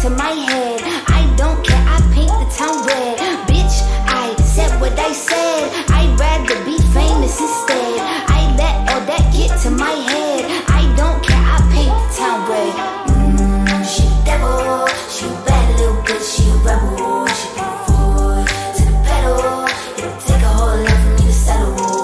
to my head. I don't care, I paint the town red. Bitch, I said what I said. I'd rather be famous instead. I let all that get to my head. I don't care, I paint the town red. She a devil, she a bad little bitch, she a rebel. She put her foot to the pedal. It'll take a whole lot for me to settle.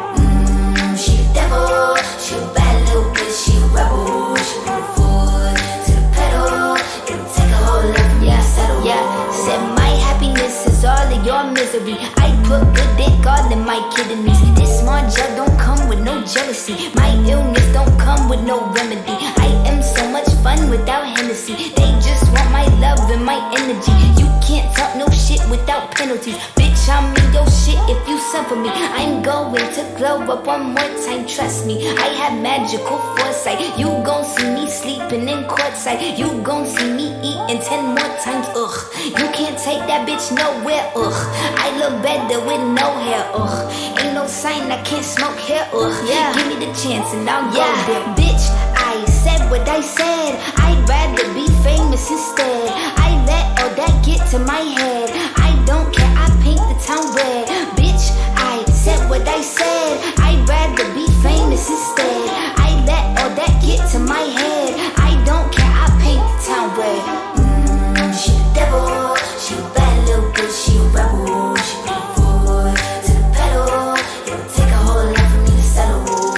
She a devil, she a bad little bitch, she a rebel. She put her foot to the pedal. It'll take a whole lot for me to settle. Yeah, said my happiness is all of your misery. I put good dick all in my kidneys. This small gel don't come with no jealousy. My illness don't come with no remedy. I am so much fun without Hennessy. They just want my love and my energy. You can't talk no shit without penalties. Bitch, I'm in your shit if you send for me. I'm going to glow up one more time, trust me. I have magical foresight. You gon' see me sleeping in courtside. You gon' see me eating 10 more times, ugh. You can't take that bitch nowhere, ugh. I look better with no hair, ugh. Ain't no sign I can't smoke here, ugh. Yeah. Give me the chance and I'll go there. Bitch, I said what I said. I'd rather be famous instead. I let all that get to my head. I don't care, I paint the town red. Bitch, I said what I said. I'd rather be famous instead. I let all that get to my head. I don't care, I paint the town red. She the devil, she a bad little bitch, she a rebel. She put her foot to the pedal. It'll take a whole lot for me to settle.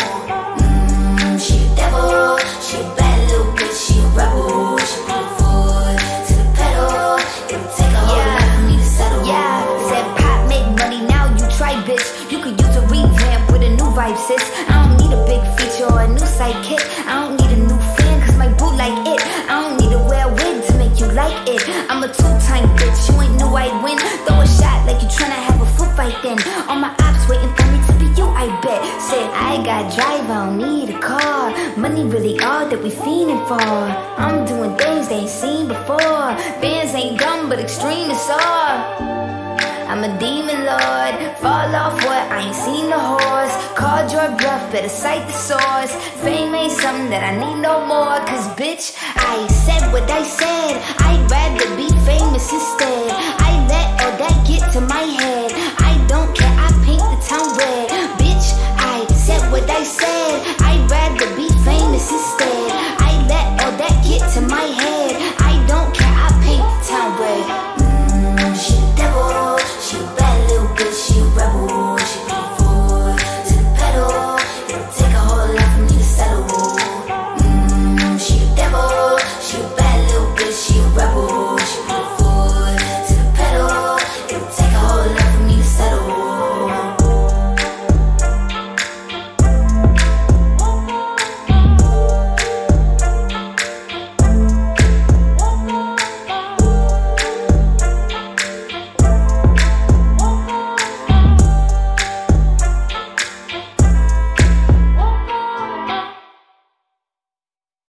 She the devil, she a bad little bitch, she a rebel. She put her foot to the pedal. It'll take a whole lot for me to settle. Yeah, said pop make money, now you try, bitch. You could use a revamp with a new vibe, sis. I don't need a big feature or a new sidekick. I don't need a new fan, cause my boo like it. I don't need to wear a wig to make you like it. I'm a two-time bitch, you ain't knew I'd win. Throw a shot like you tryna have a foot fight then. All my ops waiting for me to be you, I bet. Said I got drive, I don't need a car. Money really all that we fiending for. I'm doing things they ain't seen before. Bands ain't dumb but extreme is all. I'm a demon lord, fall off what, I ain't seen the horse. Called your bluff, better cite the source. Fame ain't something that I need no more. Cause bitch, I said what I said. I'd rather be famous instead. I let all that get to my head.